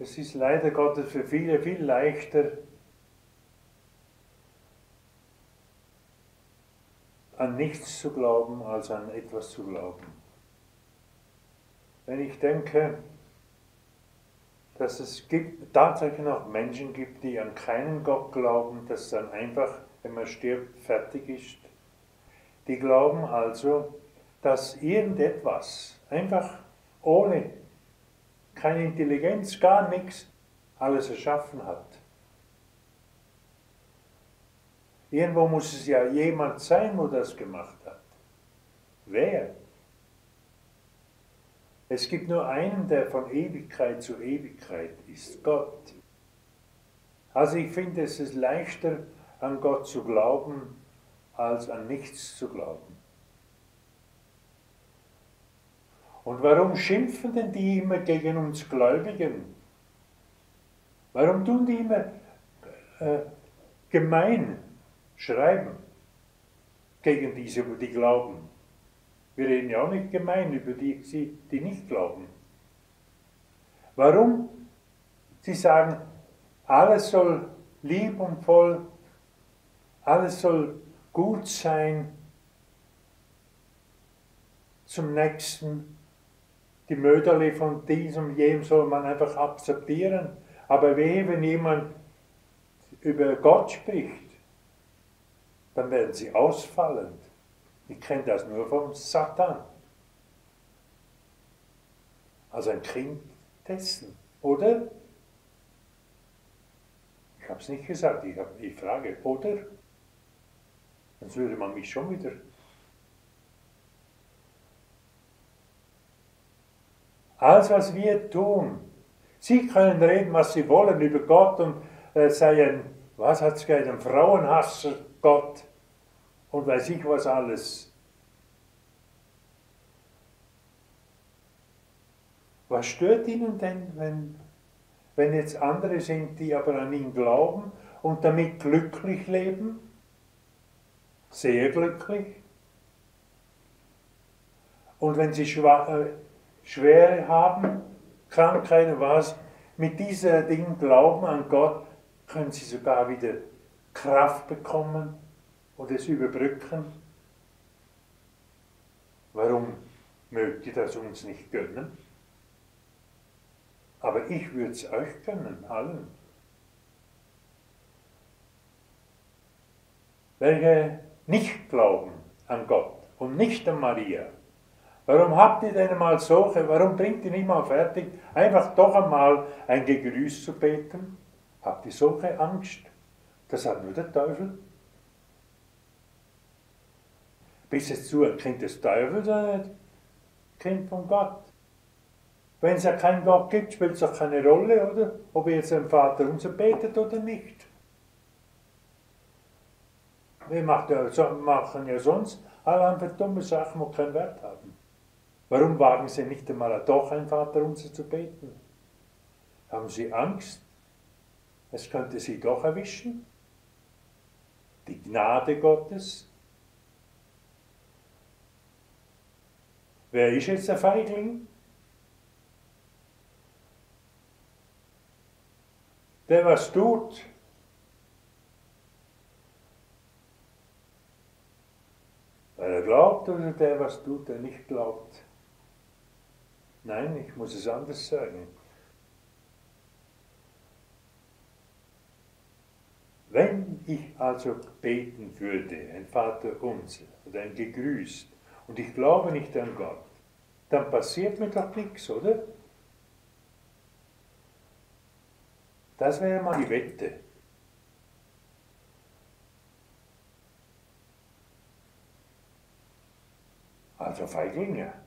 Es ist leider Gottes für viele viel leichter, an nichts zu glauben, als an etwas zu glauben. Wenn ich denke, dass es tatsächlich noch Menschen gibt, die an keinen Gott glauben, dass dann einfach, wenn man stirbt, fertig ist. Die glauben also, dass irgendetwas, einfach ohne, keine Intelligenz, gar nichts, alles erschaffen hat. Irgendwo muss es ja jemand sein, wo das gemacht hat. Wer? Es gibt nur einen, der von Ewigkeit zu Ewigkeit ist, Gott. Also ich finde, es ist leichter, an Gott zu glauben, als an nichts zu glauben. Und warum schimpfen denn die immer gegen uns Gläubigen? Warum tun die immer gemein schreiben gegen diese, die glauben? Wir reden ja auch nicht gemein über die, die nicht glauben. Warum? Sie sagen, alles soll liebevoll, alles soll gut sein zum Nächsten. Die Möderli von diesem, jenem soll man einfach akzeptieren. Aber wehe, wenn jemand über Gott spricht, dann werden sie ausfallend. Ich kenne das nur vom Satan. Also ein Kind dessen, oder? Ich habe es nicht gesagt, ich frage, oder? Sonst würde man mich schon wieder... Alles, was wir tun, Sie können reden, was Sie wollen über Gott und sei was hat es gesagt, ein Frauenhasser Gott und weiß ich was alles. Was stört Ihnen denn, wenn jetzt andere sind, die aber an ihn glauben und damit glücklich leben? Sehr glücklich. Und wenn sie Schwere haben, Krankheiten, was, mit diesen Dingen glauben an Gott, können sie sogar wieder Kraft bekommen und es überbrücken. Warum mögt ihr das uns nicht gönnen? Aber ich würde es euch gönnen, allen. Welche nicht glauben an Gott und nicht an Maria, warum habt ihr denn mal solche, warum bringt ihr nicht mal fertig, einfach doch einmal ein Gegrüß zu beten? Habt ihr solche Angst? Das hat nur der Teufel. Bist jetzt du ein Kind des Teufels oder ein Kind von Gott? Wenn es ja keinen Gott gibt, spielt es doch keine Rolle, oder? Ob ihr jetzt ein Vater unser betet oder nicht. Wir machen ja sonst alle einfach dumme Sachen, die keinen Wert haben. Warum wagen Sie nicht einmal doch ein Vaterunser zu beten? Haben Sie Angst? Es könnte Sie doch erwischen? Die Gnade Gottes? Wer ist jetzt der Feigling? Der was tut. Weil er glaubt oder der was tut, der nicht glaubt? Nein, ich muss es anders sagen. Wenn ich also beten würde, ein Vaterunser oder ein Gegrüßt, und ich glaube nicht an Gott, dann passiert mir doch nichts, oder? Das wäre mal die Wette. Also Feiglinge.